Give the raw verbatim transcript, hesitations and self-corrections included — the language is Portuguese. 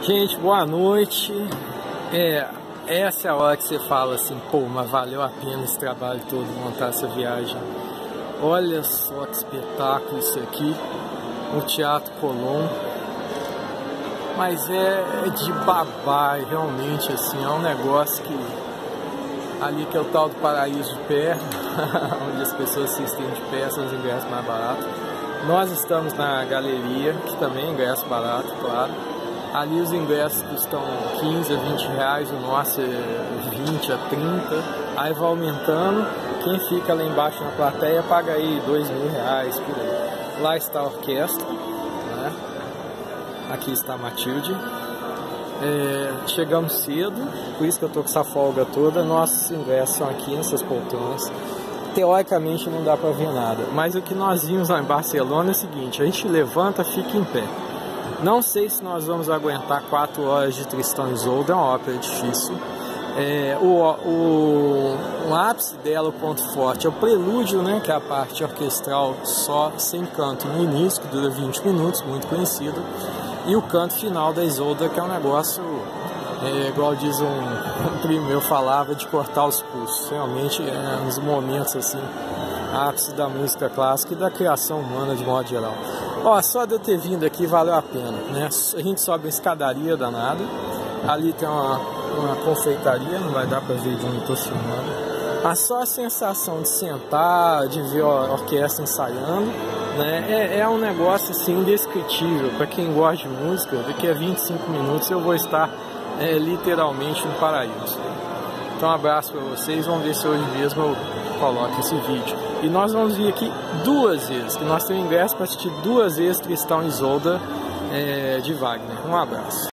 Gente, boa noite. É, essa é a hora que você fala assim, pô, mas valeu a pena esse trabalho todo, montar essa viagem. Olha só que espetáculo isso aqui, o Teatro Colón. Mas é, é de babar, realmente, assim, é um negócio que... Ali que é o tal do Paraíso de Pé, onde as pessoas assistem de pé, são os ingressos mais baratos. Nós estamos na galeria, que também é ingresso barato, claro. Ali os ingressos custam quinze a vinte reais, o nosso é vinte a trinta. Aí vai aumentando, quem fica lá embaixo na plateia paga aí dois mil reais por aí. Lá está a orquestra, né? Aqui está a Matilde. É, chegamos cedo, por isso que eu tô com essa folga toda. Nossos ingressos são aqui nessas poltronas. Teoricamente não dá para ver nada, mas o que nós vimos lá em Barcelona é o seguinte: a gente levanta, fica em pé. Não sei se nós vamos aguentar quatro horas de Tristão e Isolda, é uma ópera difícil. É, o, o, o ápice dela, o ponto forte, é o prelúdio, né, que é a parte orquestral só, sem canto no início, que dura vinte minutos, muito conhecido. E o canto final da Isolda, que é um negócio, é, igual diz um, um primo meu falava, de cortar os pulsos. Realmente é uns momentos assim, ápice da música clássica e da criação humana de modo geral. Ó, só de eu ter vindo aqui valeu a pena, né? A gente sobe uma escadaria danada, ali tem uma, uma confeitaria, não vai dar pra ver de onde eu tô filmando. Mas só a sensação de sentar, de ver a orquestra ensaiando, né? É, é um negócio assim indescritível. Para quem gosta de música, daqui a vinte e cinco minutos eu vou estar é, literalmente no paraíso. Então um abraço para vocês, vamos ver se hoje mesmo eu coloco esse vídeo. E nós vamos vir aqui duas vezes, que nós temos ingresso para assistir duas vezes Tristão e Isolda é, de Wagner. Um abraço.